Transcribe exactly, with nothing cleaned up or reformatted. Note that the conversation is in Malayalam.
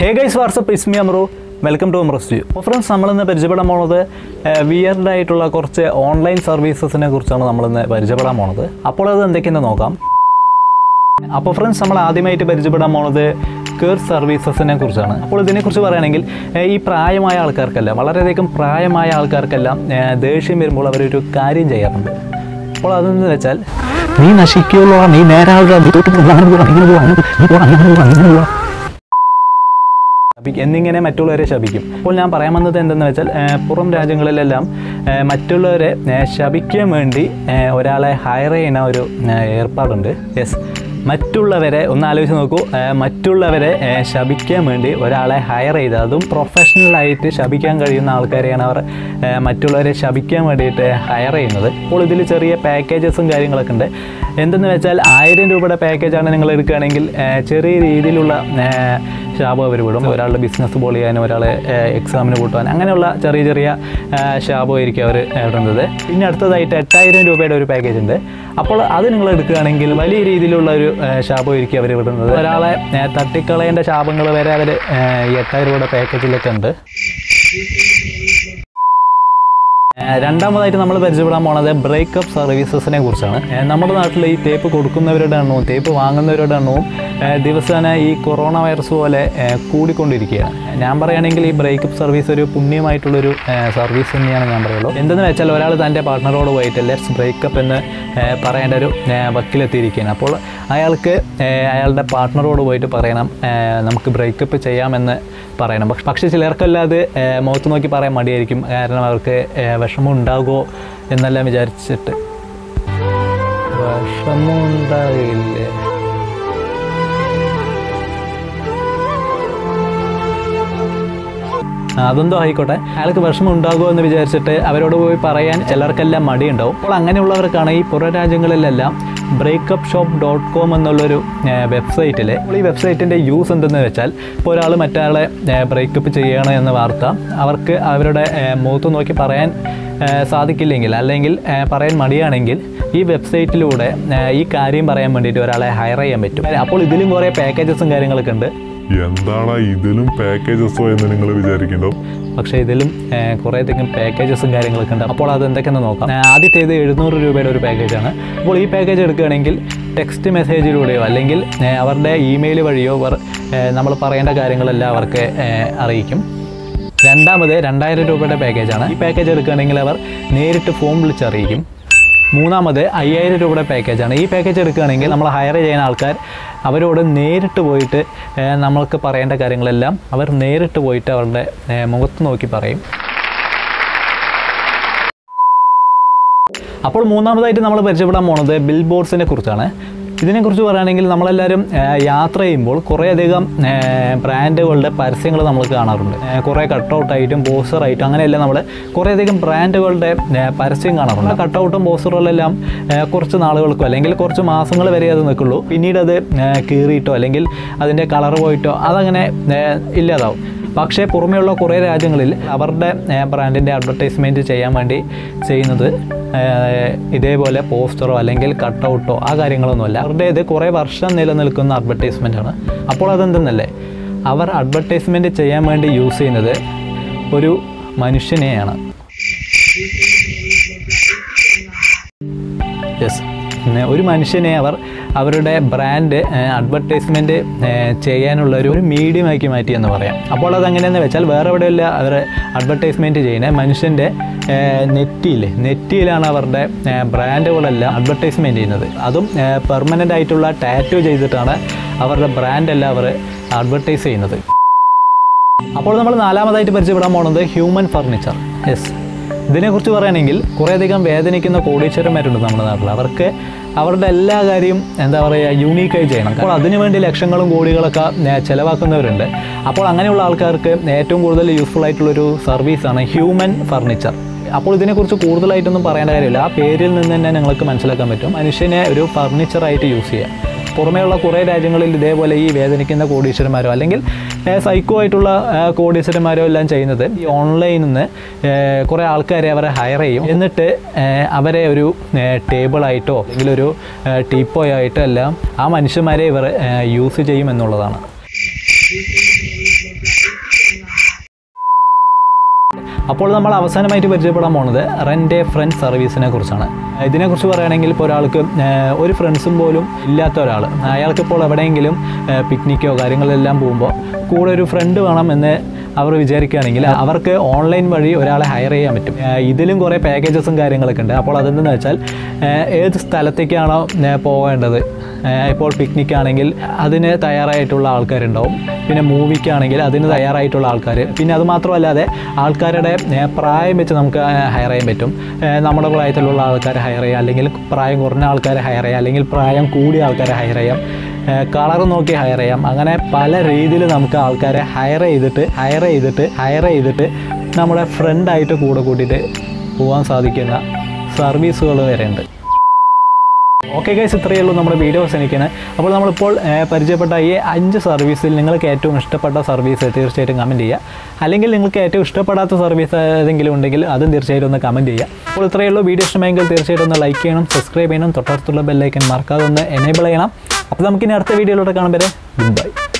Hey guys, what's up? It's me Amru. Welcome to AmrusView. So friends, we will പരിചയപ്പെടാൻ പോകുന്നത് weird ആയിട്ടുള്ള കുറച്ച് ഓൺലൈൻ സർവീസസിനെ കുറിച്ചാണ് നമ്മൾ ഇന്ന് പരിചയപ്പെടാൻ പോകുന്നത്. അപ്പോൾ അത് എന്തൊക്കെയെന്ന് നോക്കാം. അപ്പോൾ ഫ്രണ്ട്സ്, നമ്മൾ ആദ്യമായിട്ട് പരിചയപ്പെടാൻ പോകുന്നത് കെയർ സർവീസസിനെ കുറിച്ചാണ്. അപ്പോൾ ഇതിനെക്കുറിച്ച് പറയുകയാണെങ്കിൽ ഈ പ്രായമായ ആൾക്കാർക്കല്ല, വളരെയധികം പ്രായമായ ആൾക്കാർക്കെല്ലാം ദേഷ്യം വരുമ്പോൾ അവരൊരു കാര്യം ചെയ്യാറുണ്ട്. അപ്പോൾ അതെന്ന് വെച്ചാൽ, നീ നശിക്കുള്ളൂ, നീ നേരാവുക, നീ തൊട്ട് എന്നിങ്ങനെ മറ്റുള്ളവരെ ശപിക്കും. അപ്പോൾ ഞാൻ പറയാൻ വന്നത് എന്തെന്ന് വെച്ചാൽ, പുറം രാജ്യങ്ങളിലെല്ലാം മറ്റുള്ളവരെ ശപിക്കാൻ വേണ്ടി ഒരാളെ ഹയർ ചെയ്യുന്ന ഒരു ഏർപ്പാടുണ്ട്. യെസ്, മറ്റുള്ളവരെ ഒന്ന് ആലോചിച്ച് നോക്കൂ. മറ്റുള്ളവരെ ശപിക്കാൻ വേണ്ടി ഒരാളെ ഹയർ ചെയ്ത്, അതും പ്രൊഫഷണലായിട്ട് ശപിക്കാൻ കഴിയുന്ന ആൾക്കാരെയാണ് അവർ മറ്റുള്ളവരെ ശപിക്കാൻ വേണ്ടിയിട്ട് ഹയർ ചെയ്യുന്നത്. അപ്പോൾ ഇതിൽ ചെറിയ പാക്കേജസും കാര്യങ്ങളൊക്കെ ഉണ്ട്. എന്തെന്ന് വെച്ചാൽ, ആയിരം രൂപയുടെ പാക്കേജാണ് നിങ്ങൾ എടുക്കുകയാണെങ്കിൽ ചെറിയ രീതിയിലുള്ള ശാപം അവർ വിടും. ഒരാളുടെ ബിസിനസ് പൊളിയാനും ഒരാളെ എക്സാമിന് കൂട്ടുവാൻ, അങ്ങനെയുള്ള ചെറിയ ചെറിയ ശാപമായിരിക്കും അവർ ഇടുന്നത്. പിന്നെ അടുത്തതായിട്ട് എട്ടായിരം രൂപയുടെ ഒരു പാക്കേജ് ഉണ്ട്. അപ്പോൾ അത് നിങ്ങൾ എടുക്കുകയാണെങ്കിൽ വലിയ രീതിയിലുള്ള ഒരു ശാപമായിരിക്കും അവർ വിടുന്നത്. ഒരാളെ തട്ടിക്കളയേണ്ട ശാപങ്ങൾ വരെ അവർ ഈ എട്ടായിരം രൂപയുടെ പാക്കേജിലൊക്കെ ഉണ്ട്. രണ്ടാമതായിട്ട് നമ്മൾ പരിചയപ്പെടാൻ പോണത് ബ്രേക്കപ്പ് സർവീസസിനെ കുറിച്ചാണ്. നമ്മുടെ നാട്ടിൽ ഈ തേപ്പ് കൊടുക്കുന്നവരുടെ എണ്ണവും തേപ്പ് വാങ്ങുന്നവരുടെ എണ്ണവും ദിവസേന ഈ കൊറോണ വൈറസ് പോലെ കൂടിക്കൊണ്ടിരിക്കുകയാണ്. ഞാൻ പറയുകയാണെങ്കിൽ ഈ ബ്രേക്കപ്പ് സർവീസ് ഒരു പുണ്യമായിട്ടുള്ളൊരു സർവീസ് തന്നെയാണ് ഞാൻ പറയുള്ളൂ. എന്തെന്ന് വെച്ചാൽ, ഒരാൾ തൻ്റെ പാർട്ട്ണറോട് പോയിട്ട് ലെറ്റ്സ് ബ്രേക്കപ്പ് എന്ന് പറയേണ്ട ഒരു വക്കിലെത്തിയിരിക്കുകയാണ്. അപ്പോൾ അയാൾക്ക് അയാളുടെ പാർട്ട്ണറോട് പോയിട്ട് പറയണം, നമുക്ക് ബ്രേക്കപ്പ് ചെയ്യാമെന്ന് പറയണം. പക്ഷെ പക്ഷേ ചിലർക്കല്ലാതെ മുഖത്ത് നോക്കി പറയാൻ മടിയായിരിക്കും. കാരണം അവർക്ക് വിഷമം ഉണ്ടാകുമോ എന്നെല്ലാം വിചാരിച്ചിട്ട്. വിഷമം ഉണ്ടാകില്ലേ? അതെന്തോ ആയിക്കോട്ടെ, അയാൾക്ക് വിഷമം ഉണ്ടാകുമോ എന്ന് വിചാരിച്ചിട്ട് അവരോട് പോയി പറയാൻ ചിലർക്കെല്ലാം മടിയുണ്ടാവും. അപ്പോൾ അങ്ങനെയുള്ളവർക്കാണ് ഈ പുറം രാജ്യങ്ങളിലെല്ലാം ബ്രേക്കപ്പ് ഷോപ്പ് ഡോട്ട് കോം എന്നുള്ളൊരു വെബ്സൈറ്റിൽ. അപ്പോൾ ഈ വെബ്സൈറ്റിൻ്റെ യൂസ് എന്തെന്ന് വെച്ചാൽ, ഇപ്പോൾ ഒരാൾ മറ്റൊരാളെ ബ്രേക്കപ്പ് ചെയ്യണം എന്ന വാർത്ത അവർക്ക് അവരുടെ മുഖത്ത് നോക്കി പറയാൻ സാധിക്കില്ലെങ്കിൽ, അല്ലെങ്കിൽ പറയാൻ മടിയാണെങ്കിൽ, ഈ വെബ്സൈറ്റിലൂടെ ഈ കാര്യം പറയാൻ വേണ്ടിയിട്ട് ഒരാളെ ഹയർ ചെയ്യാൻ പറ്റും. അപ്പോൾ ഇതിലും കുറേ പാക്കേജസും കാര്യങ്ങളൊക്കെ ഉണ്ട്. എന്താണ് ഇതിലും പാക്കേജസോ എന്ന് നിങ്ങൾ വിചാരിക്കണ്ടോ? പക്ഷേ ഇതിലും കുറേയധികം പാക്കേജസും കാര്യങ്ങളൊക്കെ ഉണ്ട്. അപ്പോൾ അത് എന്തൊക്കെയെന്ന് നോക്കാം. ആദ്യത്തേത് എഴുന്നൂറ് രൂപയുടെ ഒരു പാക്കേജാണ്. അപ്പോൾ ഈ പാക്കേജ് എടുക്കുകയാണെങ്കിൽ ടെക്സ്റ്റ് മെസ്സേജിലൂടെയോ അല്ലെങ്കിൽ അവരുടെ ഇമെയിൽ വഴിയോ അവർ നമ്മൾ പറയേണ്ട കാര്യങ്ങളെല്ലാം അവർക്ക് അറിയിക്കും. രണ്ടാമത് രണ്ടായിരം രൂപയുടെ പാക്കേജാണ്. ഈ പാക്കേജ് എടുക്കുകയാണെങ്കിൽ അവർ നേരിട്ട് ഫോൺ വിളിച്ചറിയിക്കും. മൂന്നാമത് അയ്യായിരം രൂപയുടെ പാക്കേജാണ്. ഈ പാക്കേജ് എടുക്കുകയാണെങ്കിൽ നമ്മൾ ഹയർ ചെയ്യുന്ന ആൾക്കാർ അവരോട് നേരിട്ട് പോയിട്ട് നമ്മൾക്ക് പറയേണ്ട കാര്യങ്ങളെല്ലാം അവർ നേരിട്ട് പോയിട്ട് അവരുടെ മുഖത്ത് നോക്കി പറയും. അപ്പോൾ മൂന്നാമതായിട്ട് നമ്മൾ പരിചയപ്പെടാൻ പോകുന്നത് ബിൽ ബോർഡ്സിനെ കുറിച്ചാണ്. ഇതിനെക്കുറിച്ച് പറയുകയാണെങ്കിൽ, നമ്മളെല്ലാവരും യാത്ര ചെയ്യുമ്പോൾ കുറേയധികം ബ്രാൻഡുകളുടെ പരസ്യങ്ങൾ നമ്മൾ കാണാറുണ്ട്. കുറേ കട്ടൗട്ടായിട്ടും പോസ്റ്ററായിട്ടും അങ്ങനെയെല്ലാം നമ്മൾ കുറേയധികം ബ്രാൻഡുകളുടെ പരസ്യം കാണാറുണ്ട്. കട്ടൗട്ടും പോസ്റ്ററുകളെല്ലാം കുറച്ച് നാളുകൾക്കോ അല്ലെങ്കിൽ കുറച്ച് മാസങ്ങൾ വരെ അത് നിൽക്കുള്ളൂ. പിന്നീട് അത് കീറിയിട്ടോ അല്ലെങ്കിൽ അതിൻ്റെ കളർ പോയിട്ടോ അതങ്ങനെ ഇല്ലാതാവും. പക്ഷേ പുറമെയുള്ള കുറേ രാജ്യങ്ങളിൽ അവരുടെ ബ്രാൻഡിൻ്റെ അഡ്വർടൈസ്മെൻറ്റ് ചെയ്യാൻ വേണ്ടി ചെയ്യുന്നത് ഇതേപോലെ പോസ്റ്ററോ അല്ലെങ്കിൽ കട്ടൗട്ടോ ആ കാര്യങ്ങളൊന്നുമല്ല. അവരുടേത് കുറേ വർഷം നിലനിൽക്കുന്ന അഡ്വർടൈസ്മെൻറ്റാണ്. അപ്പോൾ അതെന്തെന്നല്ലേ, അവർ അഡ്വർടൈസ്മെൻറ്റ് ചെയ്യാൻ വേണ്ടി യൂസ് ചെയ്യുന്നത് ഒരു മനുഷ്യനെയാണ്. യെസ്, ഒരു മനുഷ്യനെ അവർ അവരുടെ ബ്രാൻഡ് അഡ്വർടൈസ്മെൻറ്റ് ചെയ്യാനുള്ള ഒരു മീഡിയമാക്കി മാറ്റി എന്ന് പറയാം. അപ്പോൾ അതെങ്ങനെയെന്ന് വെച്ചാൽ, വേറെ എവിടെയല്ല അവർ അഡ്വർടൈസ്മെൻറ്റ് ചെയ്യുന്നത്, മനുഷ്യൻ്റെ നെറ്റിയിൽ നെറ്റിയിലാണ് അവരുടെ ബ്രാൻഡുകളെല്ലാം അഡ്വർടൈസ്മെൻറ്റ് ചെയ്യുന്നത്. അതും പെർമനൻ്റ് ആയിട്ടുള്ള ടാറ്റു ചെയ്തിട്ടാണ് അവരുടെ ബ്രാൻഡെല്ലാം അവർ അഡ്വർടൈസ് ചെയ്യുന്നത്. അപ്പോൾ നമ്മൾ നാലാമതായിട്ട് പരിചയപ്പെടാൻ പോകുന്നത് ഹ്യൂമൻ ഫർണിച്ചർ. യെസ്, ഇതിനെക്കുറിച്ച് പറയുകയാണെങ്കിൽ കുറേയധികം വേദനിക്കുന്ന കോടീശ്വരന്മാരുണ്ട് നമ്മുടെ നാട്ടിൽ. അവർക്ക് അവരുടെ എല്ലാ കാര്യവും എന്താ പറയുക യൂണീക്കായി ചെയ്യണം. അപ്പോൾ അതിനുവേണ്ടി ലക്ഷങ്ങളും കോടികളൊക്കെ ചിലവാക്കുന്നവരുണ്ട്. അപ്പോൾ അങ്ങനെയുള്ള ആൾക്കാർക്ക് ഏറ്റവും കൂടുതൽ യൂസ്ഫുൾ ആയിട്ടുള്ളൊരു സർവീസാണ് ഹ്യൂമൻ ഫർണിച്ചർ. അപ്പോൾ ഇതിനെക്കുറിച്ച് കൂടുതലായിട്ടൊന്നും പറയേണ്ട കാര്യമില്ല. ആ പേരിൽ നിന്ന് തന്നെ നിങ്ങൾക്ക് മനസ്സിലാക്കാൻ പറ്റും. മനുഷ്യനെ ഒരു ഫർണിച്ചറായിട്ട് യൂസ് ചെയ്യാം. പുറമേയുള്ള കുറേ രാജ്യങ്ങളിൽ ഇതേപോലെ ഈ വേദനിക്കുന്ന കോടീശ്വരന്മാരോ അല്ലെങ്കിൽ സൈക്കോ ആയിട്ടുള്ള കോടീശ്വരന്മാരോ എല്ലാം ചെയ്യുന്നത്, ഈ ഓൺലൈനിൽ നിന്ന് കുറേ ആൾക്കാരെ അവരെ ഹയർ ചെയ്യും. എന്നിട്ട് അവരെ ഒരു ടേബിളായിട്ടോ അല്ലെങ്കിൽ ഒരു ടീപ്പോയോ ആയിട്ടോ എല്ലാം ആ മനുഷ്യന്മാരെ ഇവർ യൂസ് ചെയ്യും എന്നുള്ളതാണ്. അപ്പോൾ നമ്മൾ അവസാനമായിട്ട് പരിചയപ്പെടാൻ പോകുന്നത് റെൻ്റ് എ ഫ്രണ്ട് സർവീസിനെ കുറിച്ചാണ്. ഇതിനെക്കുറിച്ച് പറയുകയാണെങ്കിൽ ഇപ്പോൾ ഒരാൾക്ക് ഒരു ഫ്രണ്ട്സും പോലും ഇല്ലാത്ത ഒരാൾ, അയാൾക്കിപ്പോൾ എവിടെയെങ്കിലും പിക്നിക്കോ കാര്യങ്ങളെല്ലാം പോകുമ്പോൾ കൂടെ ഒരു ഫ്രണ്ട് വേണം എന്ന് അവർ വിചാരിക്കുകയാണെങ്കിൽ അവർക്ക് ഓൺലൈൻ വഴി ഒരാളെ ഹയർ ചെയ്യാൻ പറ്റും. ഇതിലും കുറേ പാക്കേജസും കാര്യങ്ങളൊക്കെ ഉണ്ട്. അപ്പോൾ അതെന്തെന്ന് വെച്ചാൽ ഏത് സ്ഥലത്തേക്കാണോ പോകേണ്ടത്, ഇപ്പോൾ പിക്നിക് ആണെങ്കിൽ അതിന് തയ്യാറായിട്ടുള്ള ആൾക്കാരുണ്ടാവും, പിന്നെ മൂവിക്കാണെങ്കിൽ അതിന് തയ്യാറായിട്ടുള്ള ആൾക്കാർ, പിന്നെ അതുമാത്രമല്ലാതെ ആൾക്കാരുടെ പ്രായം വെച്ച് നമുക്ക് ഹയർ ചെയ്യാൻ പറ്റും. നമ്മുടെ പ്രായത്തിലുള്ള ആൾക്കാരെ ഹയർ ചെയ്യാം, അല്ലെങ്കിൽ പ്രായം കുറഞ്ഞ ആൾക്കാരെ ഹയർ ചെയ്യാം, അല്ലെങ്കിൽ പ്രായം കൂടിയ ആൾക്കാരെ ഹയർ ചെയ്യാം, കളർ നോക്കി ഹയർ ചെയ്യാം. അങ്ങനെ പല രീതിയിൽ നമുക്ക് ആൾക്കാരെ ഹയർ ചെയ്തിട്ട് ഹയർ ചെയ്തിട്ട് ഹയർ ചെയ്തിട്ട് നമ്മുടെ ഫ്രണ്ടായിട്ട് കൂടെ കൂട്ടിയിട്ട് പോകാൻ സാധിക്കുന്ന സർവീസുകൾ വരെ ഉണ്ട്. ഓക്കെ ഗൈസ്, ഇത്രയേ ഉള്ളൂ നമ്മുടെ വീഡിയോ അവസാനിക്കുന്നത്. അപ്പോൾ നമ്മളിപ്പോൾ പരിചയപ്പെട്ട ഈ അഞ്ച് സർവീസിൽ നിങ്ങൾക്ക് ഏറ്റവും ഇഷ്ടപ്പെട്ട സർവീസ് തീർച്ചയായിട്ടും കമൻറ്റ് ചെയ്യുക. അല്ലെങ്കിൽ നിങ്ങൾക്ക് ഏറ്റവും ഇഷ്ടപ്പെടാത്ത സർവീസ് ഏതെങ്കിലും ഉണ്ടെങ്കിൽ അതും തീർച്ചയായിട്ടും ഒന്ന് കമൻറ്റ് ചെയ്യുക. അപ്പോൾ ഇത്രയേ ഉള്ളൂ. വീഡിയോ ഇഷ്ടമെങ്കിൽ തീർച്ചയായിട്ടും ഒന്ന് ലൈക്ക് ചെയ്യണം, സബ്സ്ക്രൈബ് ചെയ്യണം, തൊട്ടടുത്തുള്ള ബെല്ലൈക്കൻ മറക്കാതെ ഒന്ന് എനേബിൾ ചെയ്യണം. അപ്പോൾ നമുക്കിനി അടുത്ത വീഡിയോയിലൂടെ കാണുമ്പോൾ ഗുഡ് ബൈ.